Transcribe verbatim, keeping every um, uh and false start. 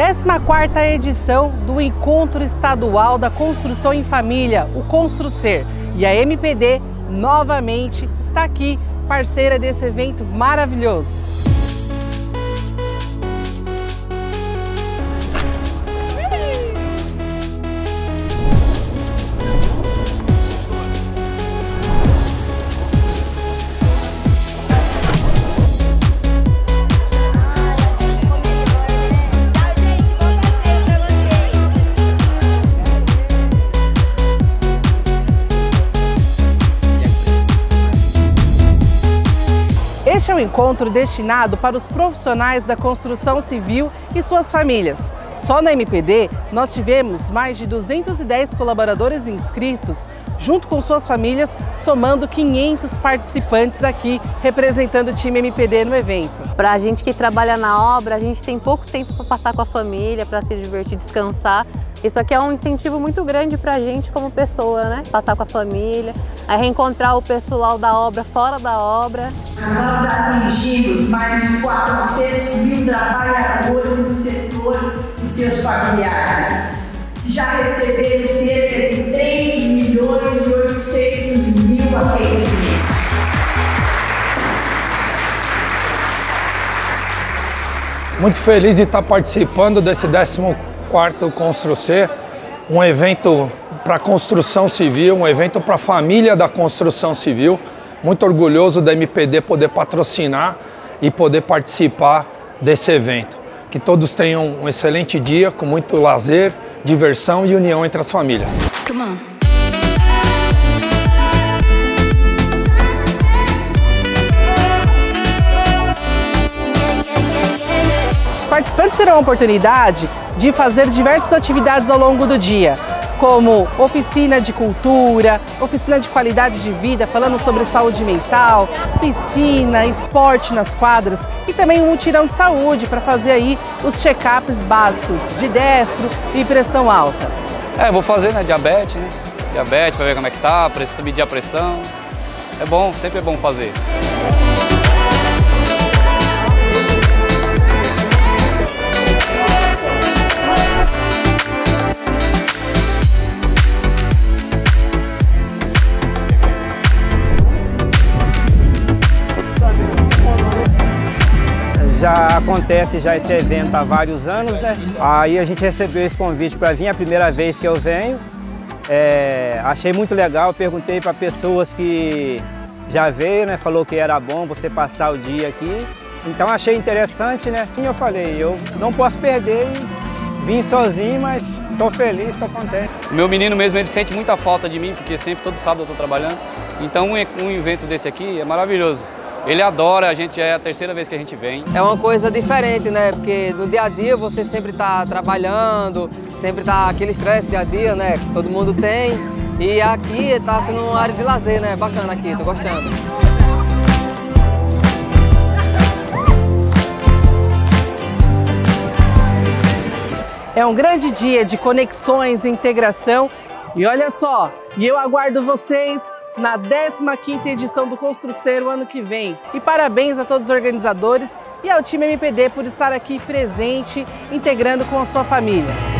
décima quarta edição do Encontro Estadual da Construção em Família, o Construcer. E a M P D, novamente, está aqui, parceira desse evento maravilhoso. Este é um encontro destinado para os profissionais da construção civil e suas famílias. Só na M P D, nós tivemos mais de duzentos e dez colaboradores inscritos, junto com suas famílias, somando quinhentos participantes aqui, representando o time M P D no evento. Para a gente que trabalha na obra, a gente tem pouco tempo para passar com a família, para se divertir, descansar. Isso aqui é um incentivo muito grande para a gente como pessoa, né? Passar com a família, a reencontrar o pessoal da obra fora da obra. Nós já atingimos mais de quatrocentos mil trabalhadores do setor e seus familiares. Já recebemos cerca de três milhões e oitocentos mil atendimentos. Muito feliz de estar participando desse décimo quarto Construcer, um evento para a construção civil, um evento para a família da construção civil. Muito orgulhoso da M P D poder patrocinar e poder participar desse evento. Que todos tenham um excelente dia, com muito lazer, diversão e união entre as famílias. Come on. Os participantes terão a oportunidade de fazer diversas atividades ao longo do dia, como oficina de cultura, oficina de qualidade de vida, falando sobre saúde mental, piscina, esporte nas quadras e também um mutirão de saúde para fazer aí os check-ups básicos de destro e pressão alta. É, vou fazer, né, diabetes, né? Diabetes para ver como é que tá, para medir a pressão. É bom, sempre é bom fazer. Já acontece já esse evento há vários anos, né? Aí a gente recebeu esse convite para vir, a primeira vez que eu venho. É, achei muito legal, perguntei para pessoas que já veio, né? Falou que era bom você passar o dia aqui. Então achei interessante, né? E eu falei, eu não posso perder e vim sozinho, mas estou feliz, estou contente. O meu menino mesmo, ele sente muita falta de mim, porque sempre, todo sábado eu estou trabalhando. Então um, um evento desse aqui é maravilhoso. Ele adora, a gente é a terceira vez que a gente vem. É uma coisa diferente, né? Porque no dia a dia você sempre está trabalhando, sempre está aquele estresse dia a dia, né? Que todo mundo tem. E aqui está sendo uma área de lazer, né? Bacana aqui, tô gostando. É um grande dia de conexões e integração. E olha só, e eu aguardo vocês na décima quinta edição do Construcer o ano que vem. E parabéns a todos os organizadores e ao time M P D por estar aqui presente, integrando com a sua família.